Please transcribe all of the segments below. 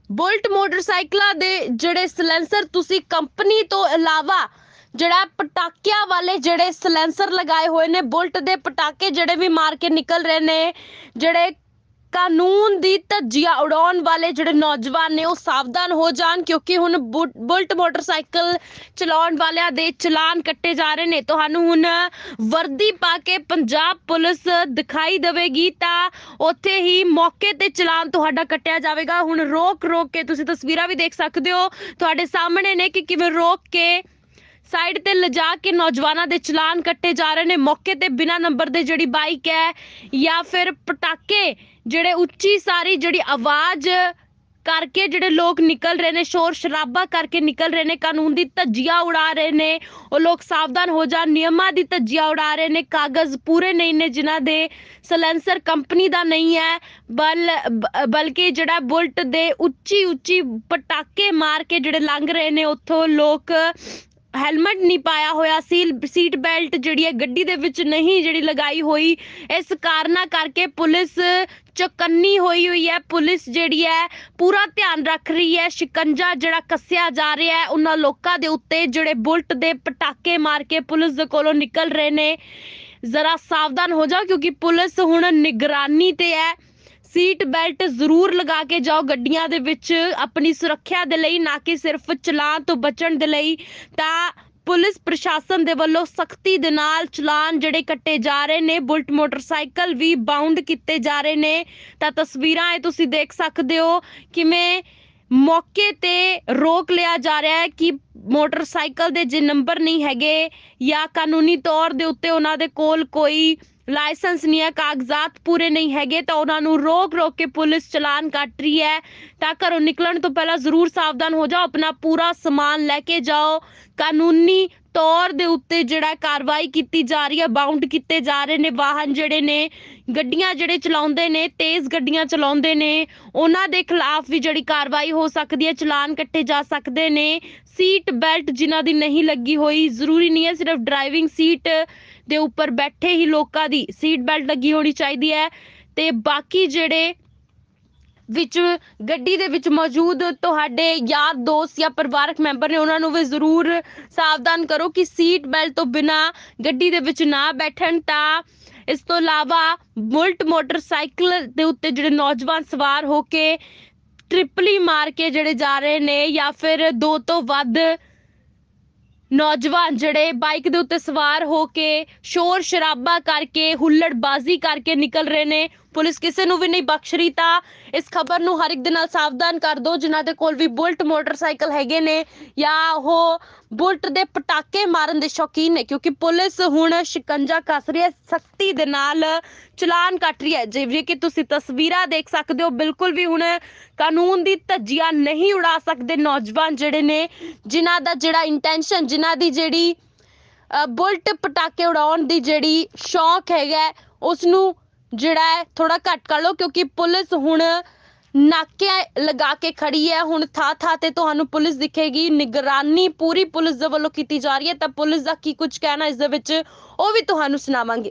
Bullet मोटरसाइकिलों दे जिहड़े silencer तुसी कंपनी तो इलावा जिहड़ा पटाकिया वाले जिहड़े सिलेंसर लगाए हुए ने, बुलेट दे पटाके जिहड़े भी मार के निकल रहे ने, जिहड़े कानून दी धज्जियां उड़ाउण वाले जिहड़े नौजवान ने, वो सावधान हो जान क्योंकि हुण बुलेट मोटरसाइकिल चलाउण वालियां दे चलान कट्टे जा रहे ने। तुहानूं हुण वर्दी पा के पंजाब पुलिस दिखाई देवेगी तां उत्थे ही मौके ते चलान तुहाडा कट्टिया जावेगा। हुण रोक के तुसीं तस्वीरां भी देख सकदे हो, तुहाडे सामने ने कि किवें रोक के साइड ते लिजा के नौजवानों दे चलान कट्टे जा रहे ने। मौके ते बिना नंबर दे जिहड़ी बाइक है या फिर पटाके जिहड़े उच्ची सारी जिहड़ी आवाज करके जिहड़े लोग निकल रहे ने, शोर शराबा करके निकल रहे ने, कानून दी धज्जियां उड़ा रहे ने, वो लोग सावधान हो जान, नियमां दी धज्जियां उड़ा रहे ने। कागज पूरे नहीं ने जिन्हां दे सिलेंसर कंपनी दा नहीं है, बल्कि जिहड़ा बुलेट दे उच्ची उच्ची पटाके मार के जिहड़े लंघ रहे ने, उत्थों लोग हेलमेट नहीं पाया होया, सीट बेल्ट जिहड़ी है गड्डी दे विच नहीं जिहड़ी लगाई हुई। इस कारणा करके पुलिस चौकन्नी हुई है। पुलिस जिहड़ी है पूरा ध्यान रख रही है। शिकंजा जिहड़ा कस्सिया जा रहा है उन्हां लोकां दे उत्ते जिहड़े बुलेट दे पटाके मार के पुलिस दे कोलों निकल रहे ने। जरा सावधान हो जाओ क्योंकि पुलिस हुण निगरानी ते है। सीट बेल्ट जरूर लगा के जाओ गड्डियां दे विच अपनी सुरक्षा दे लई, ना कि सिर्फ चलान तो बचण दे लई। तां पुलिस प्रशासन दे वल्लों सख्ती दे नाल चलान जिहड़े कट्टे जा रहे ने, बुलेट मोटरसाइकिल भी बाउंड कीते जा रहे ने। तां तस्वीरां ए तुसीं देख सकदे हो किवें मौके ते रोक लिया जा रहा है कि मोटरसाइकिल दे जे नंबर नहीं हैगे या कानूनी तौर दे उत्ते उन्हां दे कोल कोई लाइसेंस नहीं है, कागजात पूरे नहीं हैगे, तो उन्होंने रोक के पुलिस चलान कट रही है। तां घरों निकलण तो पहला जरूर सावधान हो जाओ, अपना पूरा समान लेके जाओ। कानूनी तौर दे उत्ते जिहड़ा कार्रवाई कीती जा रही है, बाउंड कीते जा रहे ने वाहन जिहड़े ने, गड्डियां जिहड़े चलाउंदे ने, तेज गड्डियां चलाउंदे ने, उन्हां दे खिलाफ भी जिहड़ी कार्रवाई हो सकदी है, चलान कट्टे जा सकदे ने। सीट बेल्ट जिन्हां दी नहीं लगी हुई, जरूरी नहीं है सिर्फ ड्राइविंग सीट दे ऊपर बैठे ही लोकां दी सीट बेल्ट लगी होनी चाहिदी है, ते बाकी जिहड़े विच गड्डी दे विच मौजूद तुहाडे यार दोस्त या परिवारक मैंबर ने, उन्हां नूं भी जरूर सावधान करो कि सीट बेल्ट तो बिना गड्डी दे विच ना बैठण। तां इस तो इलावा बुलेट मोटरसाइकिल दे उत्ते जिहड़े नौजवान सवार होके ट्रिपली मार के जिहड़े जा रहे ने या फिर दो तो वध नौजवान जिहड़े बाइक दे उत्ते सवार होके शोर शराबा करके हुल्लड़बाजी करके निकल रहे ने, पुलिस किसी नूं भी नहीं बख्श रही। तां इस खबर नूं हर एक दे नाल सावधान कर दो जिन्हां दे कोल भी बुलेट मोटरसाइकिल हैगे ने या वो बुलेट दे पटाके मारन दे शौकीन ने, क्योंकि पुलिस हुण शिकंजा कस रही है, सख्ती दे नाल चलान कट रही है। जिवें कि तुसीं तस्वीरां देख सकदे हो, बिल्कुल भी हुण कानून दी धज्जियां नहीं उड़ा सकदे नौजवान जिहड़े ने, जिन्हां दा जिहड़ा इंटेंशन, जिन्हां दी जिहड़ी बुलेट पटाके उड़ाउण दी जिहड़ी शौक हैगा, उसनूं जिहड़ा है थोड़ा घट कर लो क्योंकि पुलिस हुण नाके लगा के खड़ी है। हुण था ते तुहानूं पुलिस दिखेगी, निगरानी पूरी पुलिस दे वल्लों कीती जा रही है। तां पुलिस दा की कुछ कहना इस दे विच ओह भी तुहानूं सुणावांगे।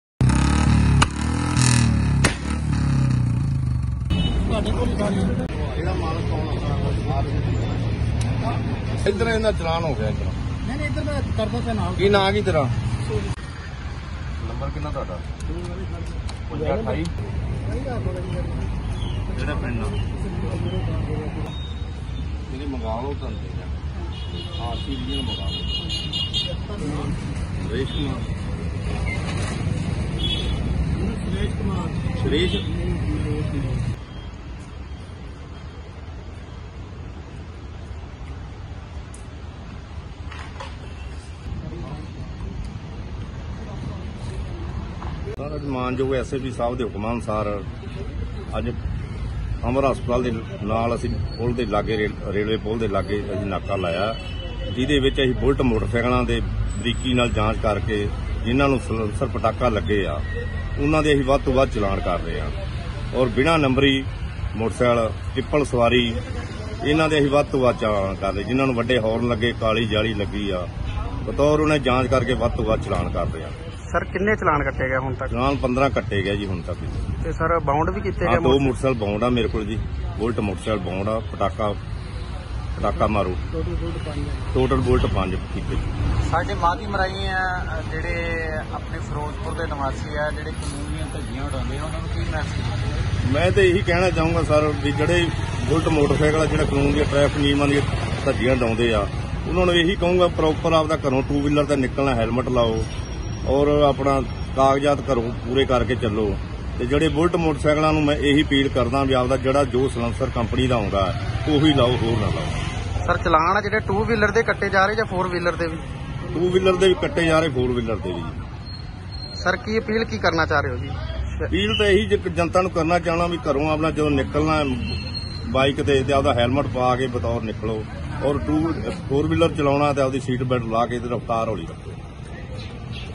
इधर इन्ना चलान हो गया। नहीं इधर मैं करदा पे नाल की ना की तेरा नंबर कितना ਤੁਹਾਡਾ 58 ਜਿਹੜਾ ਪਿੰਡ ਇਹਨੇ ਮੰਗਾ ਲਓ ਤਾਂ ਹਾਂ ਸੀ ਜੀ ਮੰਗਾ ਲਓ ਸੁਰੇਸ਼ ਮਾਨਯੋਗ ਐਸਐਸਪੀ ਸਾਹਿਬ ਦੇ ਹੁਕਮਾਂ ਅਨੁਸਾਰ ਅੱਜ ਅਮਰ ਹਸਪਤਾਲ ਦੇ ਨਾਲ ਅਸੀਂ ਪੁਲ ਦੇ ਲਾਗੇ ਰੇਲਵੇ ਪੁਲ ਦੇ ਲਾਗੇ ਅਸੀਂ ਨਾਕਾ ਲਾਇਆ, ਜਿਹਦੇ ਵਿੱਚ ਅਸੀਂ ਬੁਲਟ ਮੋਟਰਸਾਈਕਲਾਂ ਦੇ ਬਰੀਕੀ ਨਾਲ ਜਾਂਚ ਕਰਕੇ ਜਿਨ੍ਹਾਂ ਨੂੰ ਸਲੈਂਸਰ ਪਟਾਕਾ ਲੱਗੇ ਆ ਉਹਨਾਂ ਦੇ ਅਸੀਂ ਵੱਧ ਤੋਂ ਵੱਧ ਚਲਾਨ ਕਰ ਰਹੇ ਹਾਂ, ਔਰ ਬਿਨਾਂ ਨੰਬਰੀ ਮੋਟਰਸਾਈਕਲ ਟ੍ਰਿਪਲ ਸਵਾਰੀ ਇਹਨਾਂ ਦੇ ਅਸੀਂ ਵੱਧ ਤੋਂ ਵੱਧ ਚਲਾਨ ਕਰ ਰਹੇ, ਜਿਨ੍ਹਾਂ ਨੂੰ ਵੱਡੇ ਹੌਰਨ ਲੱਗੇ, ਕਾਲੀ ਜਾਲੀ ਲੱਗੀ ਆ, ਬਤੌਰ ਉਹਨੇ ਜਾਂਚ ਕਰਕੇ ਵੱਧ ਤੋਂ ਵੱਧ ਚਲਾਨ ਕਰ ਰਹੇ ਆ। सर किन्ने चलान कट्टे गए हुण तक? चलान 15 कट्टे गए जी हुण तक। ते सर बाउंड भी कीते गए? 2 मोटरसाइकिल बाउंड आ मेरे को जी। ਬੁਲਟ ਮੋਟਰਸਾਈਕਲ ਬੌਂਡ ਆ, ਪਟਾਕਾ ਮਾਰੋ। ਟੋਟਲ ਬੁਲਟ 5 ਕੀਤੇ। ਸਾਡੇ ਮਾਦੀ ਮਰਾਈ ਆ ਜਿਹੜੇ ਆਪਣੇ ਫਿਰੋਜ਼ਪੁਰ ਦੇ ਨਿਵਾਸੀ ਆ, ਜਿਹੜੇ ਕਾਨੂੰਨ ਦੀਆਂ ਧੱਜੀਆਂ ਉਡਾਉਂਦੇ ਆ, ਉਹਨਾਂ ਨੂੰ ਕੀ ਮੈਸੇਜ? ਮੈਂ ਤਾਂ ਇਹੀ ਕਹਿਣਾ ਚਾਹੂੰਗਾ ਸਰ ਵੀ ਜਿਹੜੇ ਬੁਲਟ ਮੋਟਰਸਾਈਕਲ ਆ, ਜਿਹੜਾ ਕਾਨੂੰਨ ਦੀਆਂ ਟ੍ਰੈਫਿਕ ਨਿਯਮਾਂ ਦੀਆਂ ਧੱਜੀਆਂ ਉਡਾਉਂਦੇ ਆ, ਉਹਨਾਂ ਨੂੰ ਇਹੀ ਕਹੂੰਗਾ ਪ੍ਰੋਪਰ ਆਪਦਾ ਘਰੋਂ 2 ਵੀਲਰ ਤੇ ਨਿਕਲਣਾ, ਹੈਲਮਟ ਲਾਓ ਔਰ ਆਪਣਾ ਕਾਗਜ਼ਾਤ ਘਰੋਂ ਪੂਰੇ ਕਰਕੇ ਚੱਲੋ। ਤੇ ਜਿਹੜੇ ਬੁਲਟ ਮੋਟਰਸਾਈਕਲਾਂ ਨੂੰ ਮੈਂ ਇਹੀ ਅਪੀਲ ਕਰਦਾ ਵੀ ਆਪਦਾ ਜਿਹੜਾ ਜੋ ਸਲੈਂਸਰ ਕੰਪਨੀ ਦਾ ਆਉਂਦਾ ਉਹੀ ਲਾਓ, ਹੋਰ ਨਾ ਲਾਓ। ਸਰ ਚਲਾਨ ਆ ਜਿਹੜੇ 2 ਵੀਲਰ ਦੇ ਕੱਟੇ ਜਾ ਰਹੇ ਜਾਂ 4 ਵੀਲਰ ਦੇ ਵੀ? 2 ਵੀਲਰ ਦੇ ਵੀ ਕੱਟੇ ਜਾ ਰਹੇ, 4 ਵੀਲਰ ਦੇ ਵੀ। ਸਰ ਕੀ ਅਪੀਲ ਕੀ ਕਰਨਾ ਚਾਹ ਰਹੇ ਹੋ ਜੀ? ਅਪੀਲ ਤਾਂ ਇਹੀ ਜਨਤਾ ਨੂੰ ਕਰਨਾ ਚਾਹਣਾ ਵੀ ਘਰੋਂ ਆਪਣਾ ਜਦੋਂ ਨਿਕਲਣਾ ਬਾਈਕ ਤੇ ਆਪਦਾ ਹੈਲਮਟ ਪਾ ਕੇ ਬਤੌਰ ਨਿਕਲੋ ਔਰ 4 ਵੀਲਰ ਚਲਾਉਣਾ ਤੇ ਆਪਦੀ ਸੀਟ ਬੈਲਟ ਲਾ ਕੇ ਤੇ ਰਫ਼ਤਾਰ ਹੌਲੀ ਰੱਖੋ।